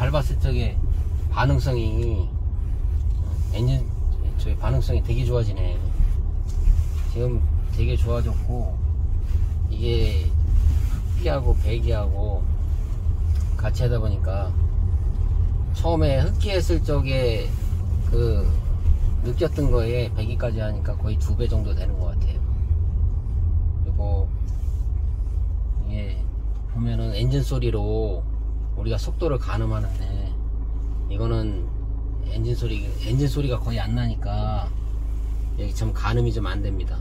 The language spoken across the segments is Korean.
밟았을 적에 반응성이 엔진 저기 반응성이 되게 좋아지네. 지금 되게 좋아졌고, 이게 흡기하고 배기하고 같이 하다 보니까 처음에 흡기 했을 적에 그 느꼈던 거에 배기까지 하니까 거의 2배 정도 되는 것 같아요. 그리고 이게 보면은 엔진 소리로 우리가 속도를 가늠하는데, 이거는 엔진 소리가 거의 안 나니까 여기 좀 가늠이 좀 안 됩니다.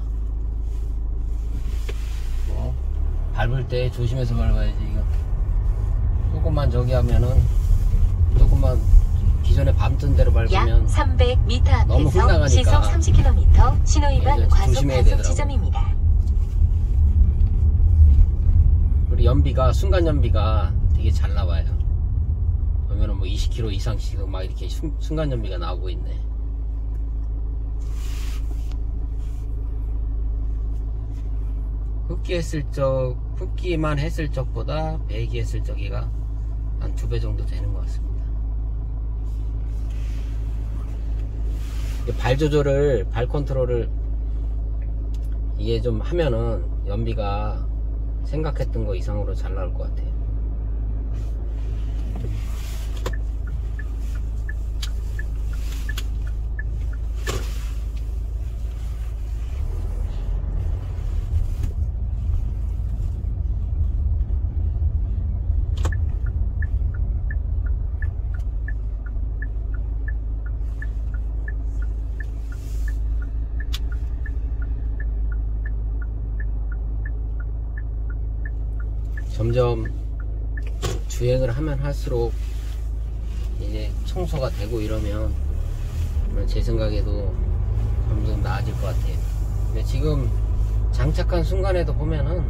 밟을 때 조심해서 밟아야지. 이거 조금만 저기 하면은, 조금만 기존에 밟던 대로 밟으면 약 300m 너무 앞에서 훅나가니까 시속 30km 신호위반 과속 조심해야 단속 되더라고요. 지점입니다. 우리 연비가, 순간 연비가 되게 잘 나와요. 보면은 뭐 20km 이상씩 막 이렇게 순간 연비가 나오고 있네. 흡기만 했을 적보다 배기했을 적이가 한 2배 정도 되는 것 같습니다. 발 조절을, 발 컨트롤을 이게 좀 하면은 연비가 생각했던 거 이상으로 잘 나올 것 같아요. 점점 주행을 하면 할수록 이제 청소가 되고 이러면 제 생각에도 점점 나아질 것 같아요. 근데 지금 장착한 순간에도 보면은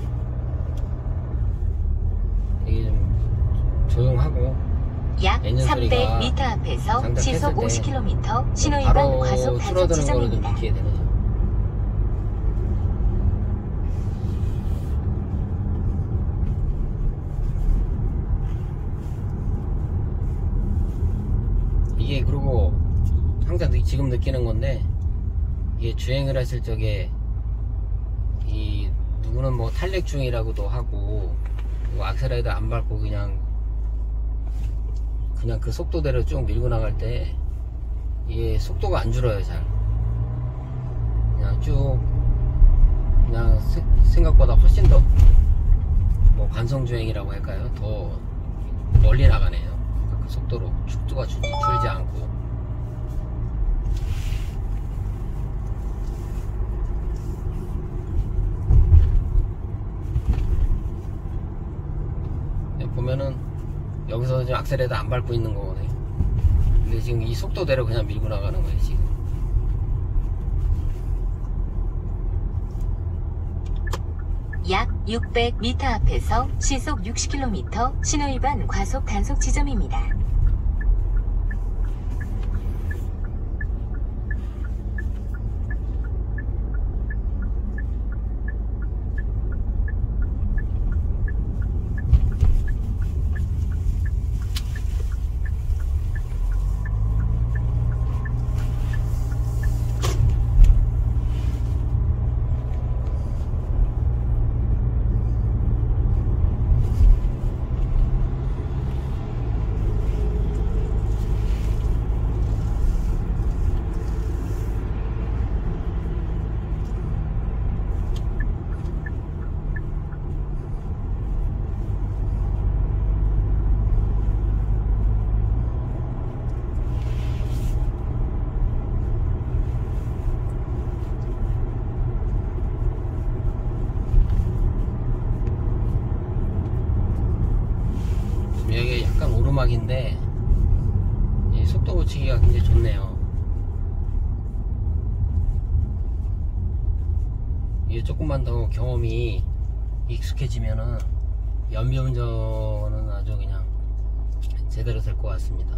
되게 좀 조용하고, 약 엔진 소리가 300m 앞에서 장착했을 시속 때 50km 신호위반 바로 과속 단속 줄어드는 거를 좀 지점입니다. 느끼게 되네요. 이게 그리고 항상 지금 느끼는 건데, 이게 주행을 했을 적에 이 누구는 뭐 탄력 중이라고도 하고, 악셀레이터 안 밟고 그냥 그 속도대로 쭉 밀고 나갈 때 이게 속도가 안 줄어요. 잘 그냥 쭉 그냥 생각보다 훨씬 더 뭐 관성 주행이라고 할까요? 더 멀리 나가네요. 그 속도로 속도가 줄지 않고. 보면은 여기서 지금 악셀레이터 안 밟고 있는 거거든요. 근데 지금 이 속도대로 그냥 밀고 나가는 거예요 지금. 약 600m 앞에서 시속 60km 신호위반 과속 단속 지점입니다. 여기 약간 오르막인데 이 속도 붙이기가 굉장히 좋네요. 이게 조금만 더 경험이 익숙해지면은 연비 운전은 아주 그냥 제대로 될 것 같습니다.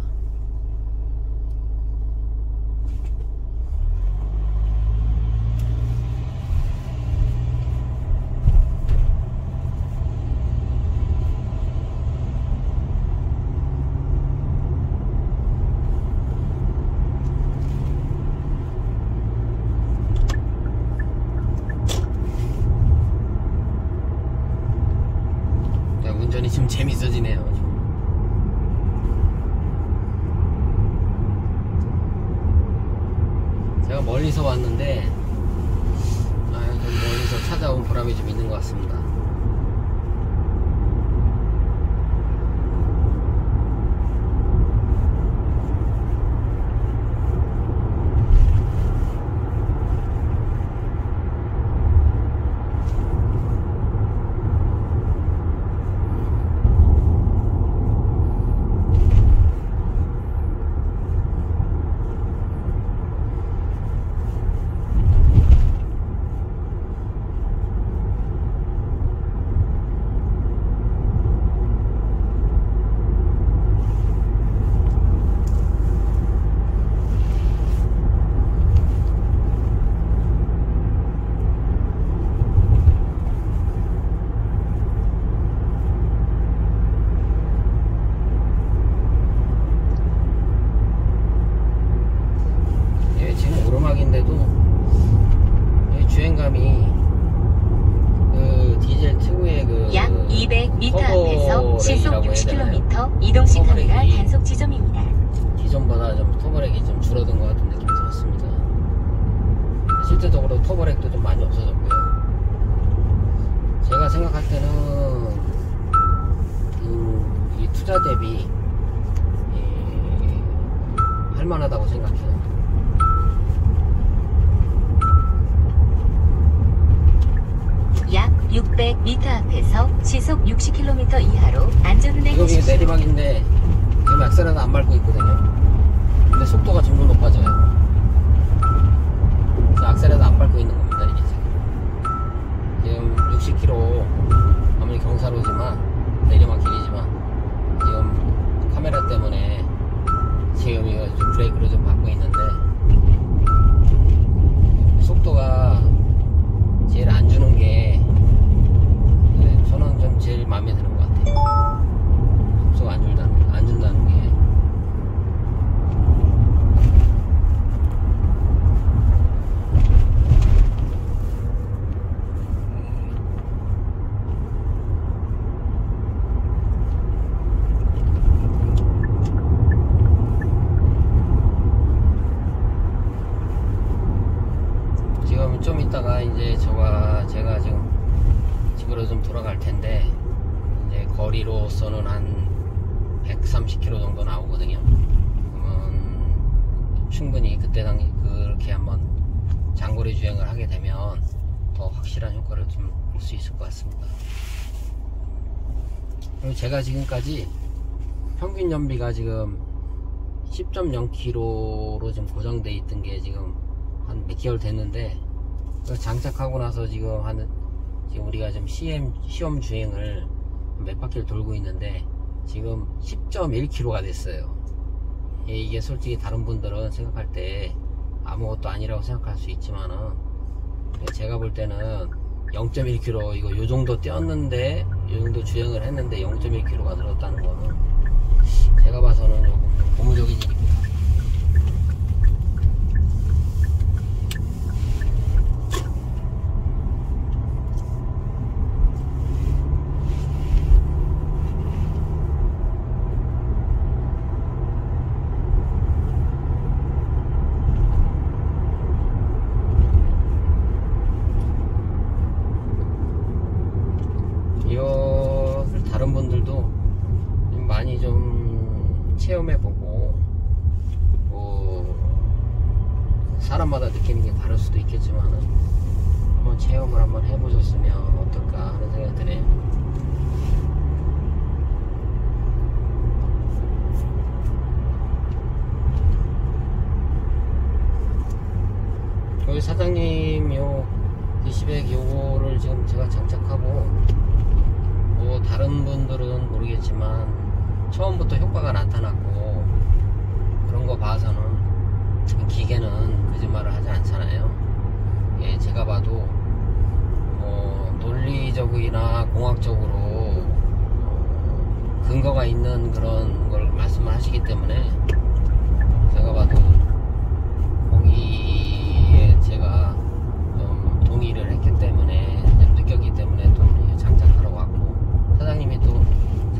좀 재밌어지네요. 좀. 제가 멀리서 왔는데 좀 멀리서 찾아온 보람이 좀 있는 것 같습니다. 오르막인데도 주행감이 그 디젤 특유의 그 약 200m 앞에서 시속 60km 이동식 카메라 단속 지점입니다. 기존보다 좀 터보렉이 좀 줄어든 것 같은 느낌이 들었습니다. 실제적으로 터보렉도 좀 많이 없어졌고요. 제가 생각할 때는 이 투자 대비 할만하다고 생각해요. 약 600m 앞에서 시속 60km 이하로 안전운행하십시오. 지금 내리막인데 지금 악셀은 안 밟고 있거든요. 근데 속도가 점점 높아져요. 악셀에도 안 밟고 있는 겁니다. 이게 지금 60km 아무리 경사로지만 내리막길이지만 지금 카메라 때문에 지금 이거 좀 브레이크를 좀 밟고 있는데 속도가 제일 안 주는 게 저는 좀 제일 마음에 드는 것 같아요. 속도가 안 준다는 게. 지금 좀 이따가 이제 제가 지금 집으로 좀 돌아갈 텐데 이제 거리로서는 한 130km 정도 나오거든요. 그러면 충분히 그때 당시 그렇게 한번 장거리 주행을 하게 되면 더 확실한 효과를 좀 볼 수 있을 것 같습니다. 그리고 제가 지금까지 평균 연비가 지금 10.0km로 좀 고정돼 있던 게 지금 한 몇 개월 됐는데 장착하고 나서 지금 지금 우리가 좀 시험 주행을 몇 바퀴를 돌고 있는데 지금 10.1km가 됐어요. 이게 솔직히 다른 분들은 생각할 때 아무것도 아니라고 생각할 수 있지만은 제가 볼 때는 0.1km 이거 요 정도 뛰었는데 요 정도 주행을 했는데 0.1km가 늘었다는 거는 제가 봐서는 조금 고무적인 일입니다. 다른 분들도 좀 많이 좀 체험해보고 사람마다 느끼는 게 다를 수도 있겠지만 한번 체험을 한번 해보셨으면 어떨까 하는 생각이 드네요. 저희 사장님 요 DC백 요거를 지금 제가 장착하고 다른 분들은 모르겠지만 처음부터 효과가 나타났고 그런 거 봐서는 기계는 거짓말을 하지 않잖아요. 예, 제가 봐도 논리적이나 공학적으로 근거가 있는 그런 걸 말씀을 하시기 때문에 제가 봐도 거기에 제가 좀 동의를 했기 때문에 느꼈기 때문에 또 장착하러 왔고 사장님이 또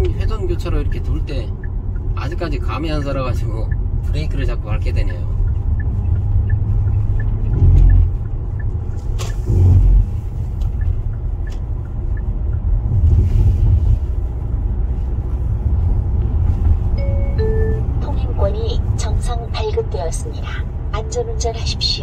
회전 교차로 이렇게 돌 때 아직까지 감이 안 살아가지고 브레이크를 자꾸 밟게 되네요. 통행권이 정상 발급되었습니다. 안전운전하십시오.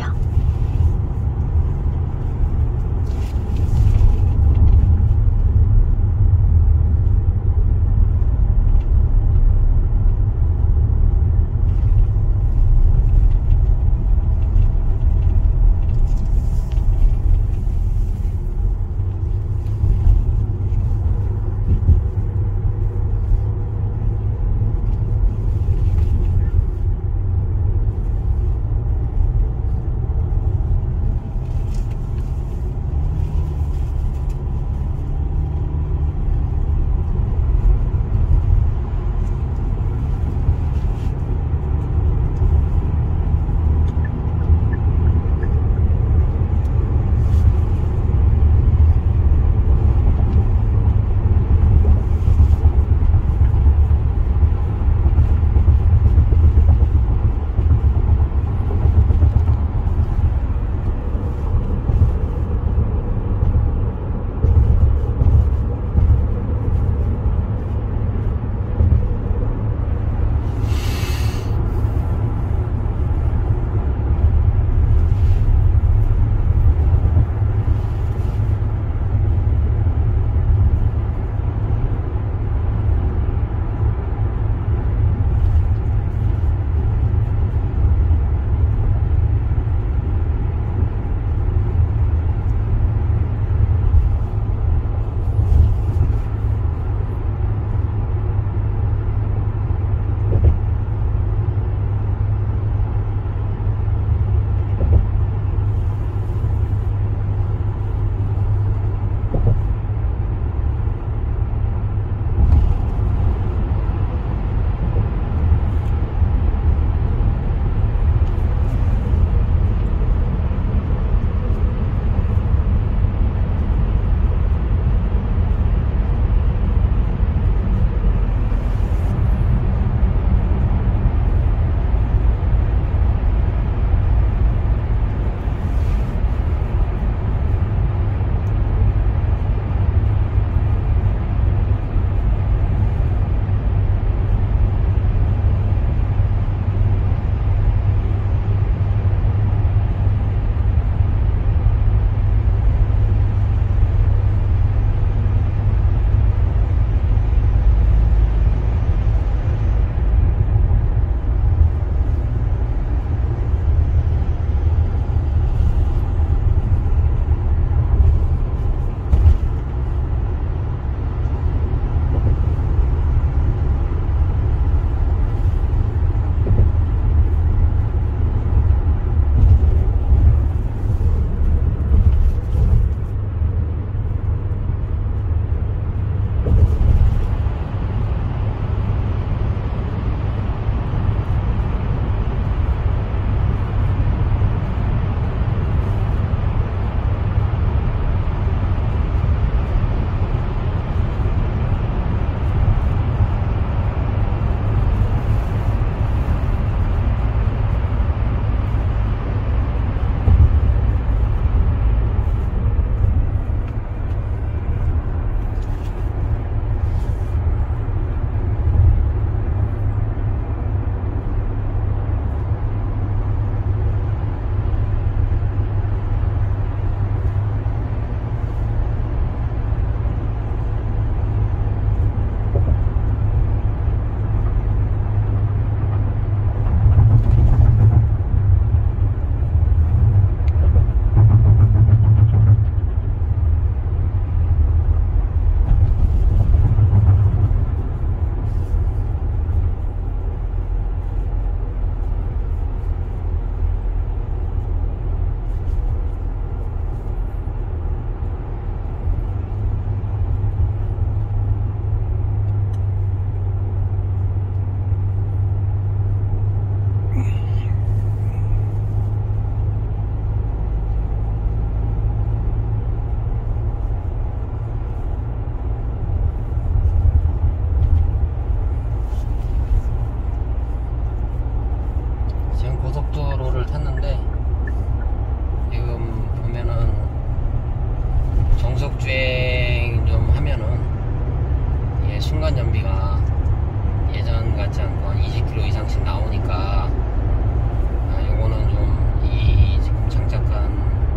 순간 연비가 예전 같지 않고 한 20km 이상씩 나오니까 요거는 좀 이 지금 장착한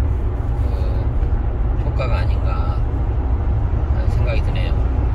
그 효과가 아닌가 하는 생각이 드네요.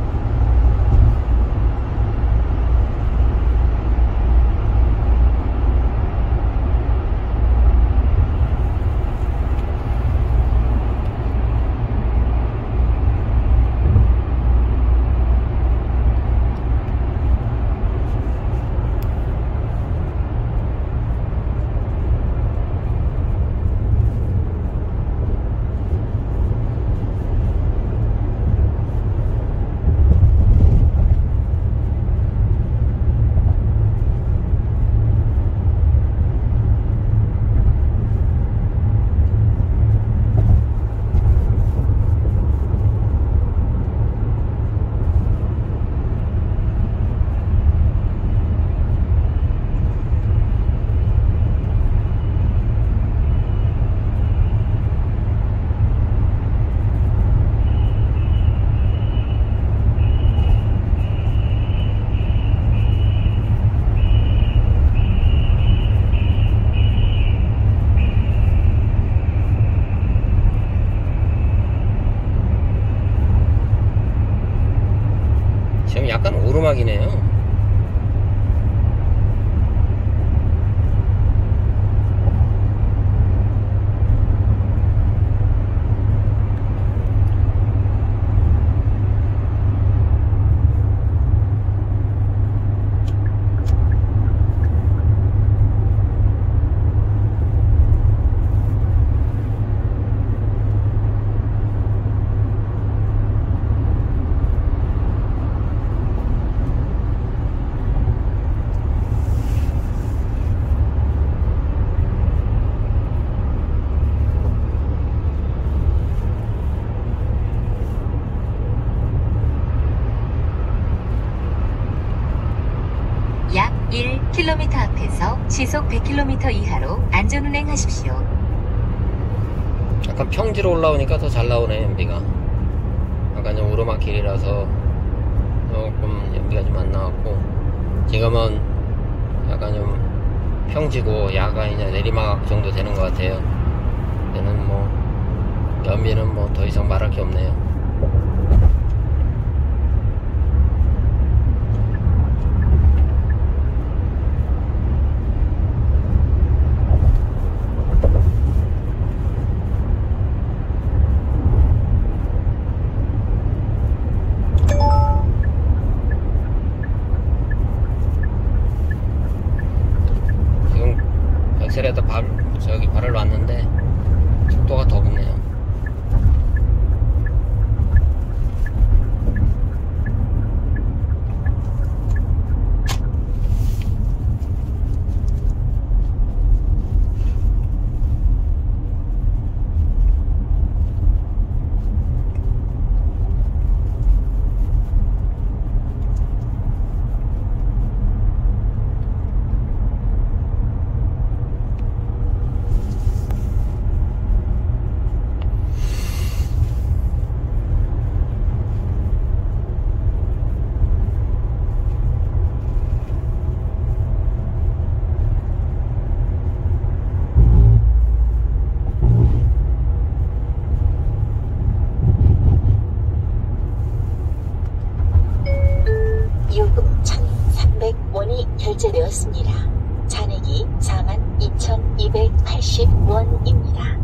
지금 약간 오르막이네요. 약 1km 앞에서 시속 100km 이하로 안전운행하십시오. 약간 평지로 올라오니까 더 잘 나오네, 연비가. 약간 좀 오르막길이라서 조금 연비가 좀 안 나왔고, 지금은 약간 좀 평지고 야간이나 내리막 정도 되는 것 같아요. 얘는 뭐 연비는 뭐 더 이상 말할 게 없네요. 엑셀에다 발을 놨는데 속도가 더 붙네요. 요금 1,300원이 결제되었습니다. 잔액이 42,280원입니다.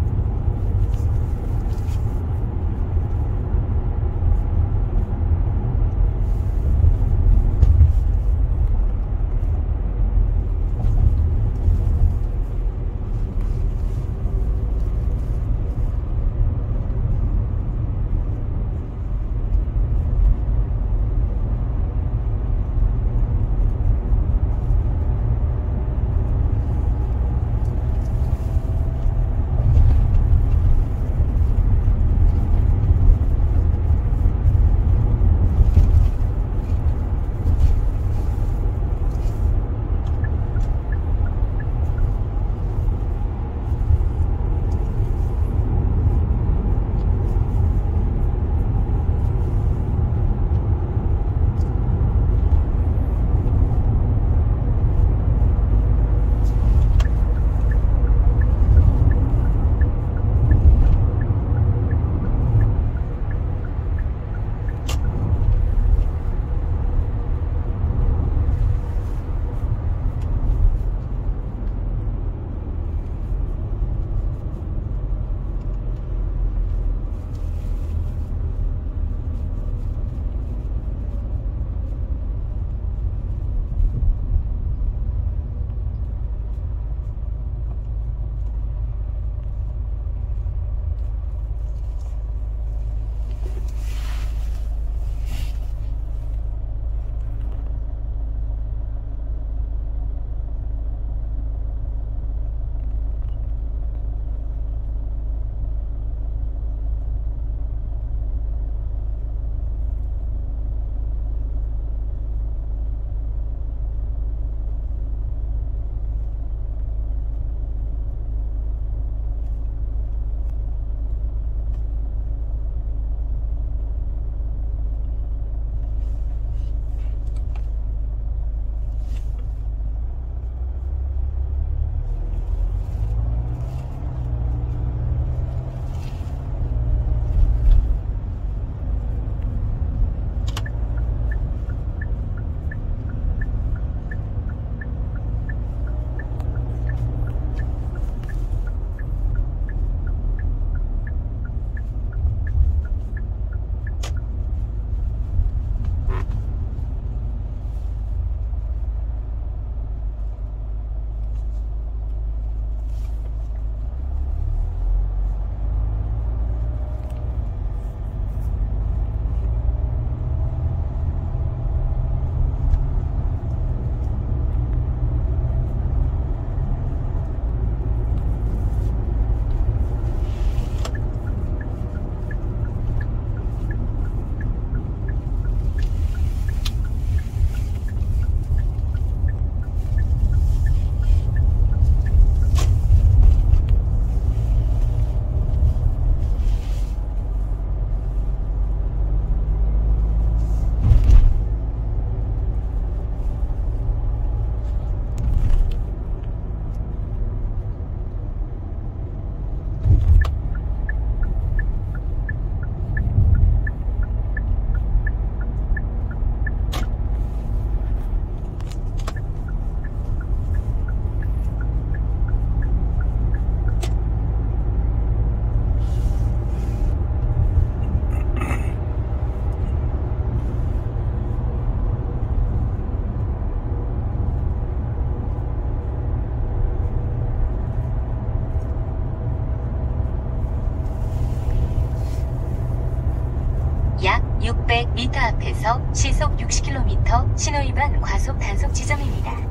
400m 시속 60km 신호위반 과속 단속 지점입니다.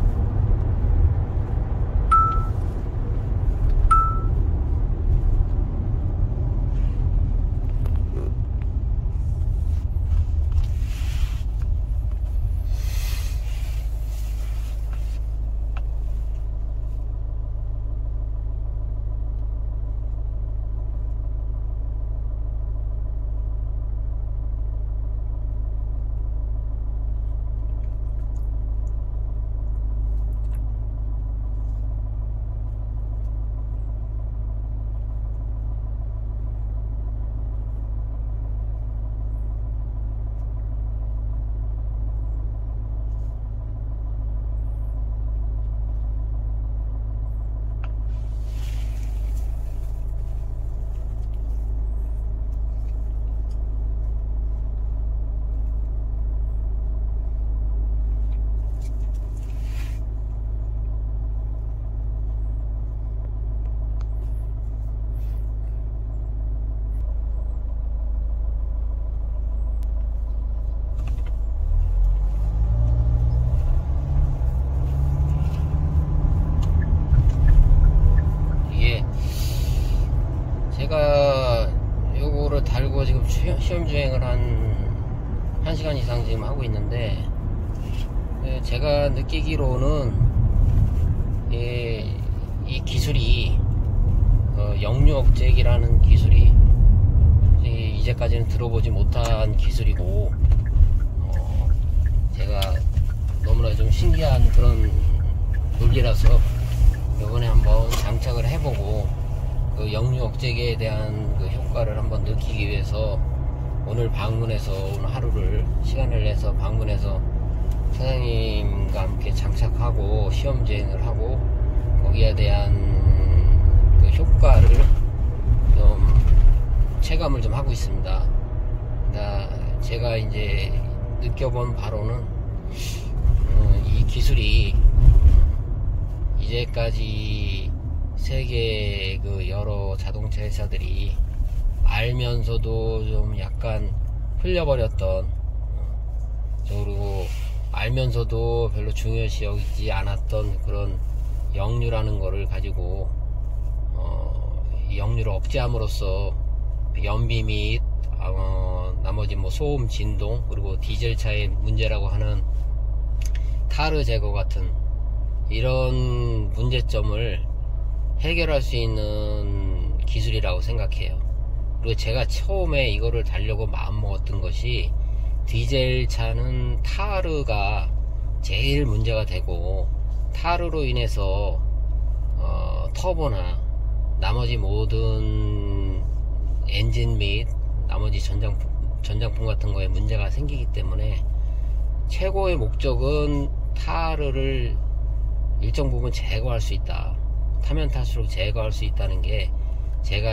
제가 요거를 달고 지금 시험 주행을 한 1시간 이상 지금 하고 있는데, 제가 느끼기로는 이 기술이 역류 억제기라는 기술이 이제까지는 들어보지 못한 기술이고, 제가 너무나 좀 신기한 그런 논리라서 이번에 한번 장착을 해보고 그 역류 억제기에 대한 그 효과를 한번 느끼기 위해서 오늘 방문해서 오늘 하루를 시간을 내서 방문해서 사장님과 함께 장착하고 시험 주행을 하고 거기에 대한 그 효과를 좀 체감을 좀 하고 있습니다. 그러니까 제가 이제 느껴본 바로는 이 기술이 이제까지 세계 그 여러 자동차 회사들이 알면서도 좀 약간 흘려버렸던, 그리고 알면서도 별로 중요시 여기지 않았던 그런 역류라는 거를 가지고 이 역류를 억제함으로써 연비 및 나머지 뭐 소음, 진동, 그리고 디젤차의 문제라고 하는 타르 제거 같은 이런 문제점을 해결할 수 있는 기술이라고 생각해요. 그리고 제가 처음에 이거를 달려고 마음먹었던 것이 디젤차는 타르가 제일 문제가 되고, 타르로 인해서 터보나 나머지 모든 엔진 및 나머지 전장품 같은 거에 문제가 생기기 때문에 최고의 목적은 타르를 일정 부분 제거할 수 있다, 타면 탈수록 제거할 수 있다는 게 제가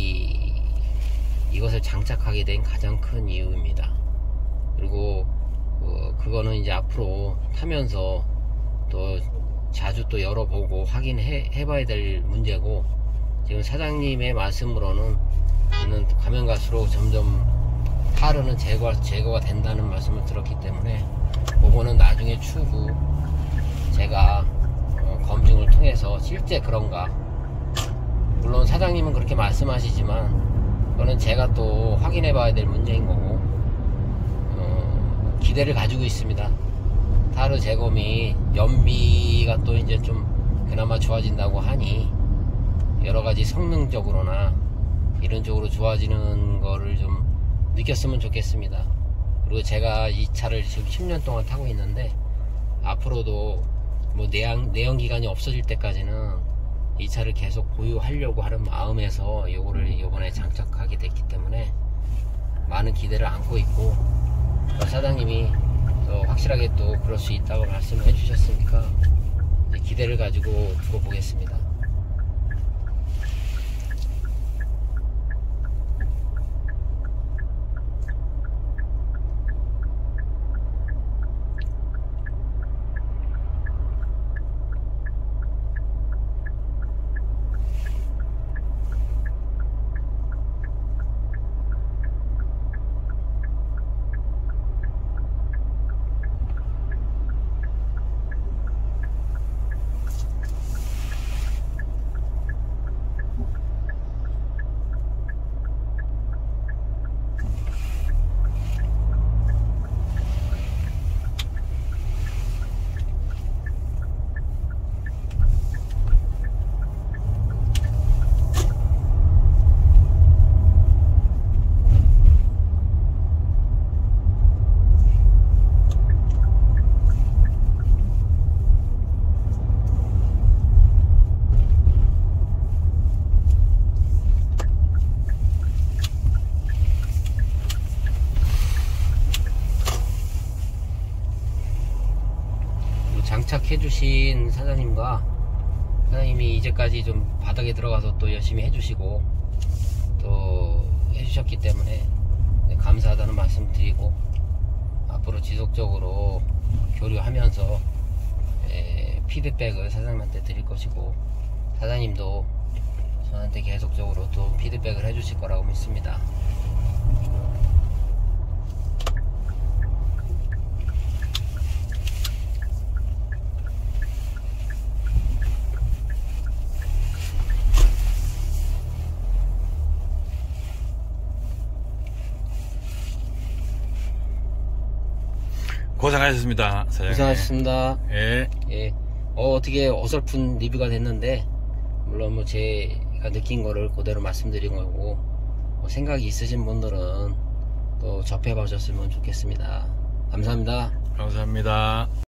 이것을 장착하게 된 가장 큰 이유입니다. 그리고 그거는 이제 앞으로 타면서 또 자주 또 열어보고 확인해 봐야 될 문제고, 지금 사장님의 말씀으로는 가면 갈수록 점점 타르는 제거가 된다는 말씀을 들었기 때문에 그거는 나중에 추후 제가 검증을 통해서 실제 그런가, 물론 사장님은 그렇게 말씀하시지만 그거는 제가 또 확인해 봐야 될 문제인 거고, 기대를 가지고 있습니다. 타르 제거 및 연비가 또 이제 좀 그나마 좋아진다고 하니 여러가지 성능적으로나 이런 쪽으로 좋아지는 거를 좀 느꼈으면 좋겠습니다. 그리고 제가 이 차를 지금 10년 동안 타고 있는데 앞으로도 뭐 내연기관이 없어질 때까지는 이 차를 계속 보유하려고 하는 마음에서 이거를 이번에 장착하게 됐기 때문에 많은 기대를 안고 있고, 사장님이 확실하게 또 그럴 수 있다고 말씀을 해주셨으니까 기대를 가지고 두고 보겠습니다. 장착해 주신 사장님이 이제까지 좀 바닥에 들어가서 또 열심히 해주시고 또 해주셨기 때문에 감사하다는 말씀 드리고, 앞으로 지속적으로 교류하면서 피드백을 사장님한테 드릴 것이고, 사장님도 저한테 계속적으로 또 피드백을 해주실 거라고 믿습니다. 고생하셨습니다, 사장님. 고생하셨습니다. 예. 예. 어떻게 어설픈 리뷰가 됐는데, 물론 뭐 제가 느낀 거를 그대로 말씀드린 거고, 생각이 있으신 분들은 또 접해 보셨으면 좋겠습니다. 감사합니다. 감사합니다.